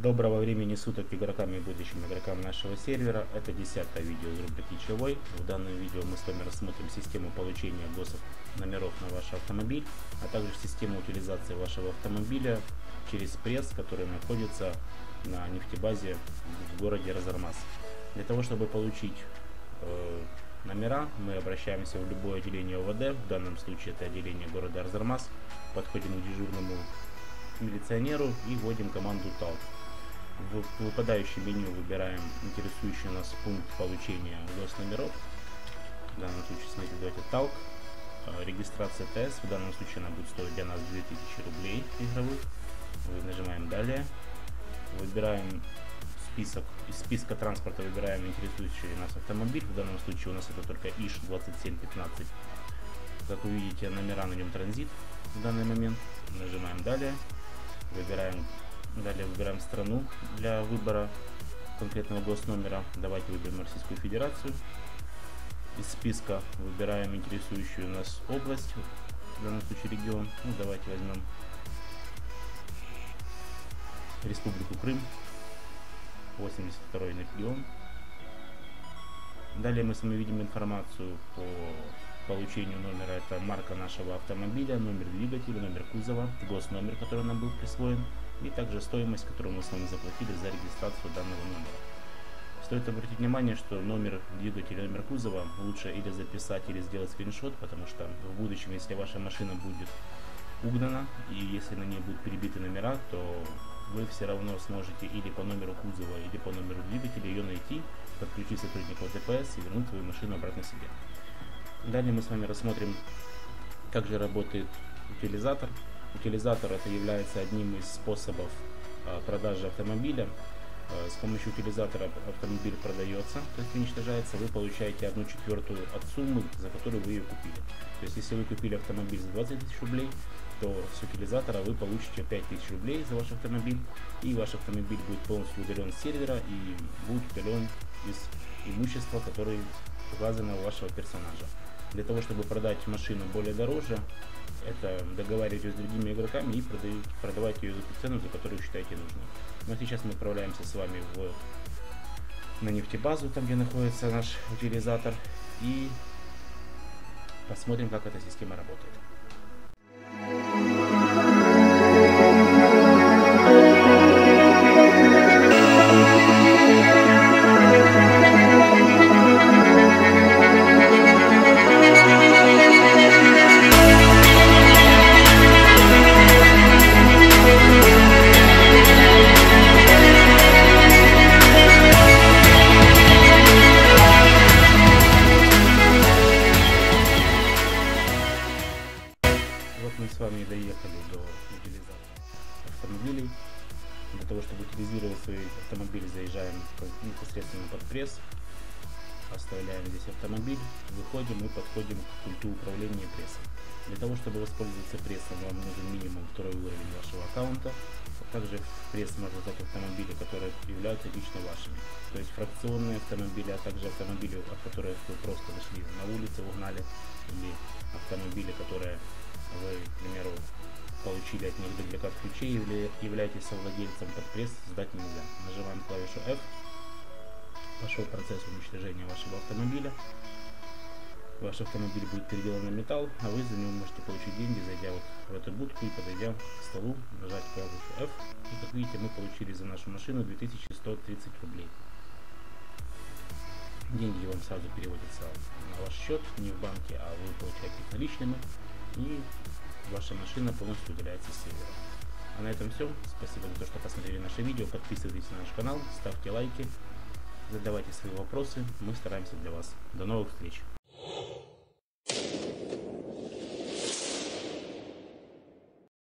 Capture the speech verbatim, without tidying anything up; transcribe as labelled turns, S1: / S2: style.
S1: Доброго времени суток игрокам и будущим игрокам нашего сервера. Это десятое видео из рубрики Чевой. В данном видео мы с вами рассмотрим систему получения госов номеров на ваш автомобиль, а также систему утилизации вашего автомобиля через пресс, который находится на нефтебазе в городе Разармас. Для того, чтобы получить э, номера, мы обращаемся в любое отделение ОВД, в данном случае это отделение города Разармас, подходим к дежурному милиционеру и вводим команду талк. В выпадающем меню выбираем интересующий нас пункт получения госномеров. В данном случае, смотрите, давайте талк. Регистрация ТС. В данном случае она будет стоить для нас две тысячи рублей игровых. Вы нажимаем далее. Выбираем список. Из списка транспорта выбираем интересующий нас автомобиль. В данном случае у нас это только ИШ двадцать семь пятнадцать. Как вы видите, номера на нем транзит в данный момент. Нажимаем далее. Выбираем Далее выбираем страну для выбора конкретного госномера. Давайте выберем Российскую Федерацию. Из списка выбираем интересующую нас область, в данном случае регион. Ну, давайте возьмем Республику Крым, восемьдесят второй регион. Далее мы с вами видим информацию по получению номера. Это марка нашего автомобиля, номер двигателя, номер кузова, госномер, который нам был присвоен, и также стоимость, которую мы с вами заплатили за регистрацию данного номера. Стоит обратить внимание, что номер двигателя, номер кузова лучше или записать, или сделать скриншот, потому что в будущем, если ваша машина будет угнана и если на ней будут перебиты номера, то вы все равно сможете или по номеру кузова, или по номеру двигателя ее найти, подключить сотрудников ДПС и вернуть свою машину обратно себе. Далее мы с вами рассмотрим, как же работает утилизатор. Утилизатор это является одним из способов а, продажи автомобиля. А, с помощью утилизатора автомобиль продается, то есть уничтожается, вы получаете одну четвертую от суммы, за которую вы ее купили. То есть если вы купили автомобиль за двадцать тысяч рублей, то с утилизатора вы получите пять тысяч рублей за ваш автомобиль, и ваш автомобиль будет полностью удален с сервера и будет удален из имущества, которое указано у вашего персонажа. Для того, чтобы продать машину более дороже, это договаривайтесь с другими игроками и продавать ее за ту цену, за которую считаете нужной. Но сейчас мы отправляемся с вами в, на нефтебазу, там где находится наш утилизатор, и посмотрим, как эта система работает. Мы с вами доехали до утилизации автомобилей. Для того, чтобы утилизировать свой автомобиль, заезжаем непосредственно под пресс, оставляем здесь автомобиль, выходим и подходим к пульту управления прессом. Для того, чтобы воспользоваться прессом, вам нужен минимум второй уровень вашего аккаунта. Также в пресс можно дать автомобили, которые являются лично вашими. То есть фракционные автомобили, а также автомобили, от которых вы просто нашли на улице, угнали, или автомобили, которые вы, к примеру, получили от них дубликат ключей или являетесь совладельцем, под пресс сдать нельзя. Нажимаем клавишу F. Пошел процесс уничтожения вашего автомобиля. Ваш автомобиль будет переделан на металл, а вы за него можете получить деньги, зайдя вот в эту будку и подойдя к столу, нажать клавишу F. И как видите, мы получили за нашу машину две тысячи сто тридцать рублей. Деньги вам сразу переводятся на ваш счет, не в банке, а вы получаете их наличными. И ваша машина полностью удаляется с сервера. А на этом все. Спасибо за то, что посмотрели наше видео. Подписывайтесь на наш канал, ставьте лайки, задавайте свои вопросы. Мы стараемся для вас. До новых встреч!